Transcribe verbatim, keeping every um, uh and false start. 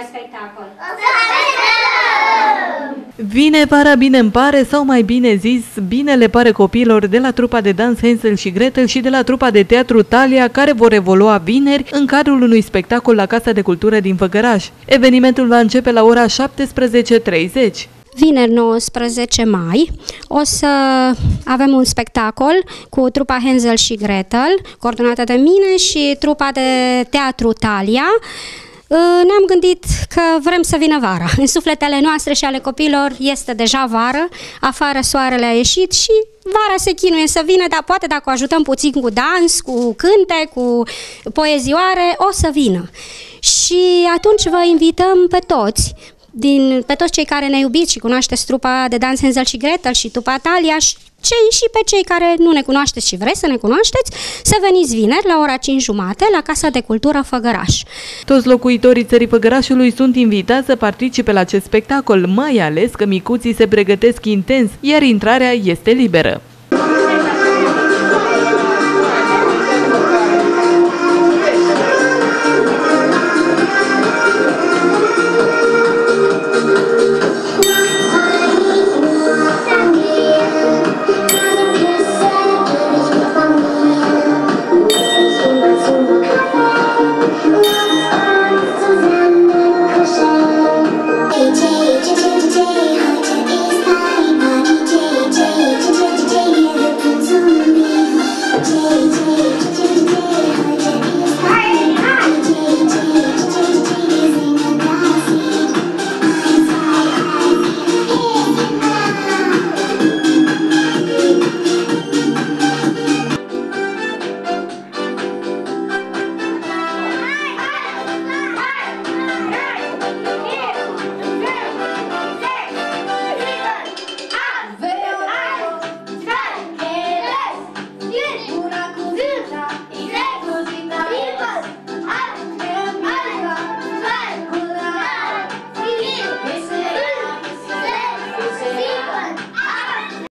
spectacol. Vine vara, bine îmi pare, sau mai bine zis, bine le pare copiilor de la trupa de dans Hansel și Gretel și de la trupa de teatru Thalia, care vor evolua vineri în cadrul unui spectacol la Casa de Cultură din Făgăraș. Evenimentul va începe la ora șaptesprezece treizeci. Vineri nouăsprezece mai o să avem un spectacol cu trupa Hansel și Gretel, coordonată de mine, și trupa de teatru Thalia. Ne-am gândit că vrem să vină vara. În sufletele noastre și ale copiilor este deja vară, afară soarele a ieșit și vara se chinuie să vină, dar poate dacă o ajutăm puțin cu dans, cu cânte, cu poezioare, o să vină. Și atunci vă invităm pe toți, din, pe toți cei care ne iubiți și cunoașteți trupa de dans Hansel și Gretel și trupa Thalia, cei și pe cei care nu ne cunoașteți și vreți să ne cunoașteți, să veniți vineri la ora cinci jumate la Casa de Cultură Făgăraș. Toți locuitorii țării Făgărașului sunt invitați să participe la acest spectacol, mai ales că micuții se pregătesc intens, iar intrarea este liberă.